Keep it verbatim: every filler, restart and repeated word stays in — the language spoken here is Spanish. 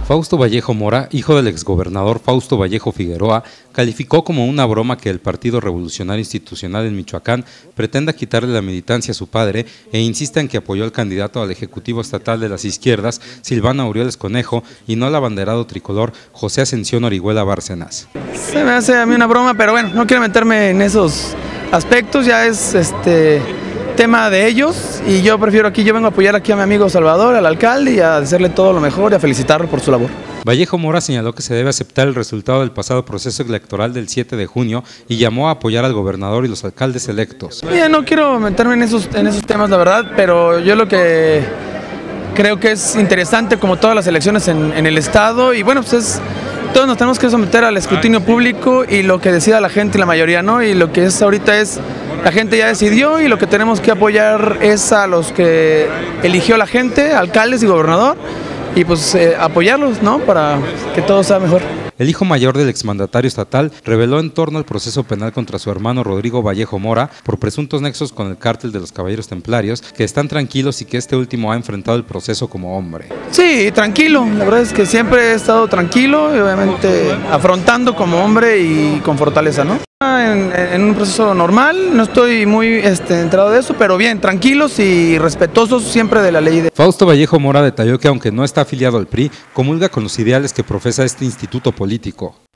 Fausto Vallejo Mora, hijo del exgobernador Fausto Vallejo Figueroa, calificó como una broma que el Partido Revolucionario Institucional en Michoacán pretenda quitarle la militancia a su padre e insista en que apoyó al candidato al Ejecutivo Estatal de las Izquierdas, Silvano Aureoles Conejo, y no al abanderado tricolor José Ascensión Orihuela Bárcenas. Se me hace a mí una broma, pero bueno, no quiero meterme en esos aspectos, ya es este tema de ellos y yo prefiero aquí, yo vengo a apoyar aquí a mi amigo Salvador, al alcalde, y a desearle todo lo mejor y a felicitarlo por su labor. Vallejo Mora señaló que se debe aceptar el resultado del pasado proceso electoral del siete de junio y llamó a apoyar al gobernador y los alcaldes electos. Bien, no quiero meterme en esos, en esos temas, la verdad, pero yo lo que creo que es interesante, como todas las elecciones en, en el estado, y bueno, pues es, todos nos tenemos que someter al escrutinio público y lo que decida la gente y la mayoría no, y lo que es ahorita es, la gente ya decidió y lo que tenemos que apoyar es a los que eligió la gente, alcaldes y gobernador, y pues eh, apoyarlos, ¿no?, para que todo sea mejor. El hijo mayor del exmandatario estatal reveló en torno al proceso penal contra su hermano Rodrigo Vallejo Mora por presuntos nexos con el cártel de los Caballeros Templarios, que están tranquilos y que este último ha enfrentado el proceso como hombre. Sí, tranquilo, la verdad es que siempre he estado tranquilo y obviamente afrontando como hombre y con fortaleza, ¿no? En, en un proceso normal, no estoy muy este, enterado de eso, pero bien, tranquilos y respetuosos siempre de la ley. De... Fausto Vallejo Mora detalló que aunque no está afiliado al P R I, comulga con los ideales que profesa este instituto político.